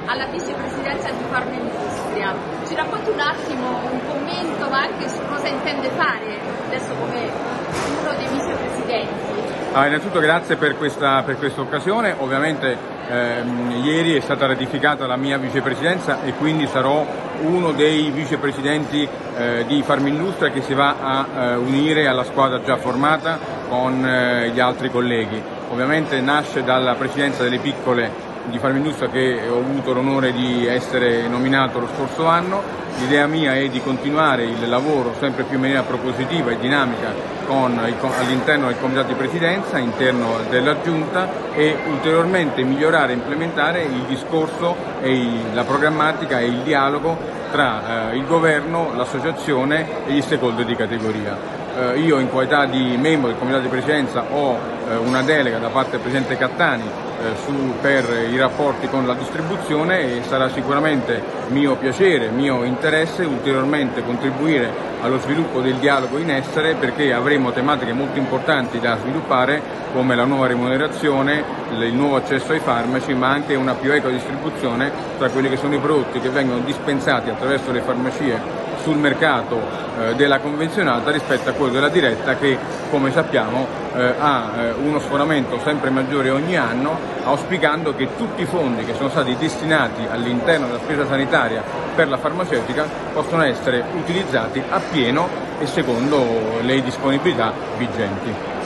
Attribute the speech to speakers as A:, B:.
A: alla vicepresidenza di Farmindustria. Ci racconti un attimo un commento, ma anche su cosa intende fare adesso come uno dei vicepresidenti?
B: Innanzitutto grazie per questa occasione. Ovviamente ieri è stata ratificata la mia vicepresidenza e quindi sarò uno dei vicepresidenti di Farmindustria che si va a unire alla squadra già formata con gli altri colleghi. Ovviamente nasce dalla presidenza delle piccole di Farmindustria che ho avuto l'onore di essere nominato lo scorso anno. L'idea mia è di continuare il lavoro sempre più in maniera propositiva e dinamica all'interno del comitato di presidenza, all'interno della giunta, e ulteriormente migliorare e implementare il discorso e la programmatica e il dialogo tra il governo, l'associazione e gli stakeholder di categoria. Io in qualità di membro del comitato di presidenza ho una delega da parte del Presidente Cattani per i rapporti con la distribuzione e sarà sicuramente mio piacere, mio interesse ulteriormente contribuire allo sviluppo del dialogo in essere, perché avremo tematiche molto importanti da sviluppare come la nuova remunerazione, il nuovo accesso ai farmaci, ma anche una più equa distribuzione tra quelli che sono i prodotti che vengono dispensati attraverso le farmacie sul mercato della convenzionata rispetto a quello della diretta che, come sappiamo, ha uno sforamento sempre maggiore ogni anno, auspicando che tutti i fondi che sono stati destinati all'interno della spesa sanitaria per la farmaceutica possano essere utilizzati appieno e secondo le disponibilità vigenti.